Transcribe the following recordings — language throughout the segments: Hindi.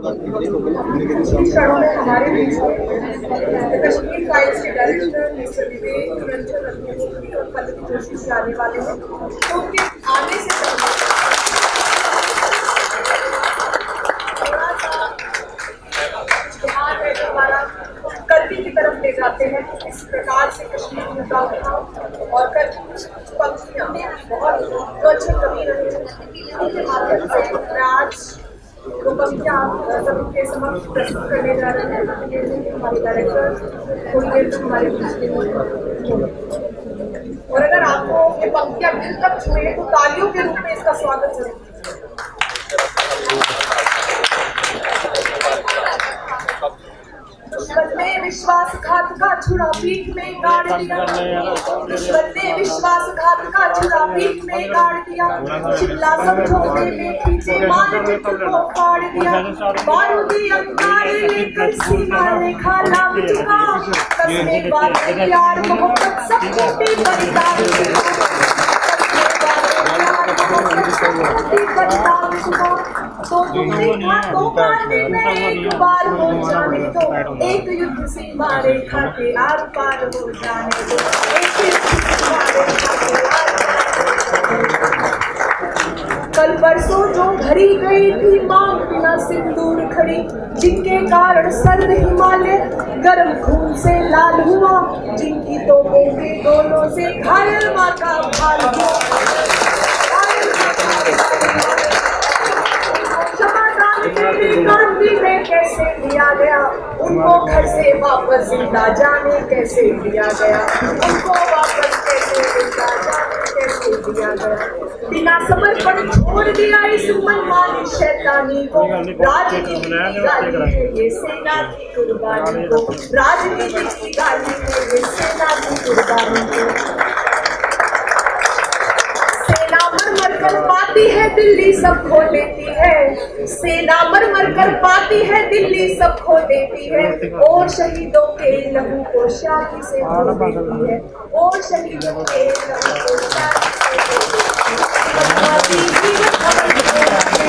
क्षणों में हमारे बीच कश्मीर फाइल्स के डायरेक्टर मिस्टर विवेक रंजन अग्निहोत्री और पल्लवी जोशी से आने वाले हैं। तो उनके आने से पहले हमारा कर्मी की तरफ ले जाते हैं। इस प्रकार से कश्मीर मुद्दा उठाओ और कुछ पंक्तियां बहुत जो अच्छे कवि रहे उनके माध्यम से मैं आज वो पंक्तियां सभी के समक्ष प्रस्तुत करने जा रहे हैं। हमारे डायरेक्टर थोड़ी देर तक हमारे बीच में, और अगर आपको ये पंक्तियां दिल तक छुए तो तालियों के रूप में इसका स्वागत जरूर। दुश्मन ने विश्वासघात का छुरा पीठ में गाड़ दिया, दुश्मन ने विश्वासघात का छुरा पीठ में गाड़ दिया, शिमला समझौते में पीछे मानचित्र को फाड़ दिया, बारूदी अंगारे लेकर सीमा रेखा लांघ चुका, कसने वाले प्यार मोहब्बत सबको भी बलिदान तो तुमने हाथों मारने में एक बार हो जाने दो, एक युद्ध सीमा रेखा के आर पार हो जाने दो, एक युद्ध सीमा रेखा के आर पार। कल परसों जो भरी गई थी मांग बिना सिंदूर खड़ी, जिनके कारण सर्द हिमालय गर्म खून से लाल हुआ, जिनकी तोपों के गोलों से घायल माँ का भाल हुआ, गांधी में कैसे लिया गया उनको, घर से वापस जिंदा जाने कैसे दिया गया उनको, वापस कैसे जिंदा जाने कैसे दिया गया, बिना समर्पण छोड़ दिया इस मनमानी शैतानी को, राजनीति की गाली है ये सेना की कुर्बानी को, राजनीति की गाली है ये सेना की कुर्बानी को। मर कर पाती है दिल्ली सब खो देती है, सेना मर कर पाती है दिल्ली सब खो देती है, और शहीदों के लहू को शाही से धो देती है, और शहीदों के लहू को शाही से धो देती है।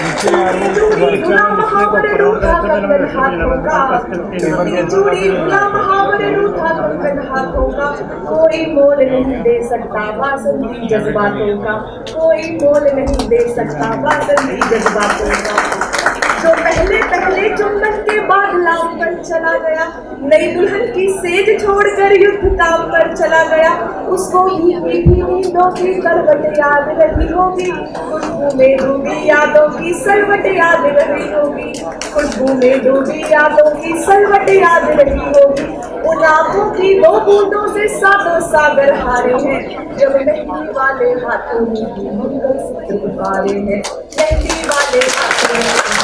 गुलाम हावर रूठा कंगन हाथों का, चूड़ी गुलाम हावर रूठा कंगन हाथों का, कोई मोल नहीं दे सकता बासंती जज्बातों का, कोई मोल नहीं दे सकता बासंती जज्बातों का। जो पहले पहले चुंबन के बाद लाम पर चला गया, नई दुल्हन की सेज छोड़कर युद्ध काम पर चला गया, उसको भीगी नींदों की करवट याद रही होगी, खुशबू में डूबी यादों की सरवट याद रही होगी, खुशबू में डूबी यादों की सरवट याद रही होगी, उन आंखों की दो बूंदों से सातों सागर हारे हैं, जब मेहंदी वाले हाथों में मंगलसूत्र उतारे हैं, मेहंदी वाले हाथों में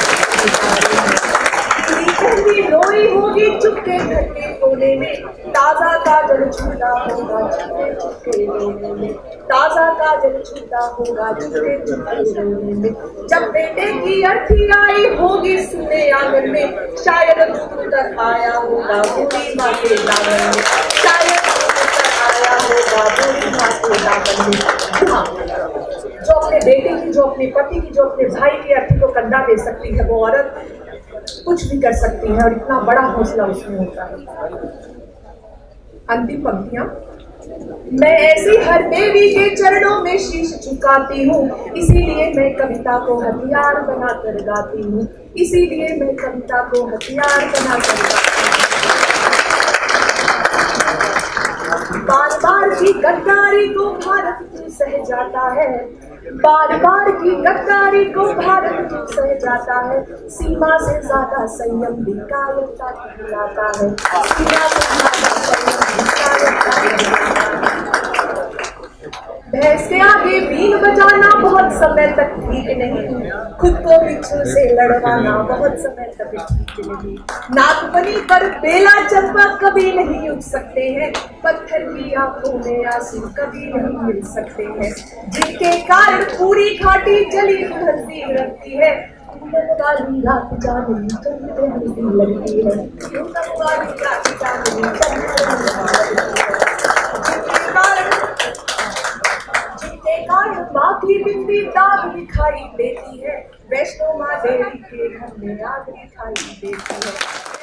रोई होगी चुपके घर के कोने में, ताजा काजल छूटा होगा चुपके चुपके रोने में, ताजा काजल छूटा होगा चुपके चुपके रोने में, जब बेटे की अर्थी आई होगी सुने आंगन में, शायद उतर आया होगा बूढ़ी माँ के दामन में, शायद उतर आया होगा बूढ़ी माँ के दामन में। हाँ, जो अपने बेटे की, जो अपने पति की, जो अपने भाई की अर्थी को कंधा दे सकती है वो औरत कुछ भी कर सकती है, और इतना बड़ा हौसला उसमें होता है। अंतिम पंक्तियां, मैं ऐसी हर देवी के चरणों में शीश झुकाती हूँ, इसीलिए मैं कविता को हथियार बनाकर गाती हूँ, इसीलिए मैं कविता को हथियार बनाकर गाती हूँ। बार बार की गद्दारी को भारत क्यों सह जाता है, बार बार की गद्दारी को भारत क्यों सह जाता है, सीमा से ज्यादा संयम भी कायरता कहलाता है, सीमा से ज्यादा संयम भी कायरता कहलाता है। भैंस के आगे बीन बजाना बहुत समय तक ठीक नहीं, खुद को बिच्छू से लड़वाना बहुत समय तक ठीक नहीं, नागफनी पर बेला चंपा कभी नहीं उठ सकते हैं, पत्थर की आंखों में आंसू कभी नहीं मिल सकते हैं, जिनके कारण पूरी घाटी जली धरती रहती है, काली रात चांदनी चंद्र हंसी लगती है, काली रात चांदनी जिनके कारण माँ की बिंदी दाग दिखाई देती है, वैष्णो माँ देवी के हमने आखिरी खाई देखी है।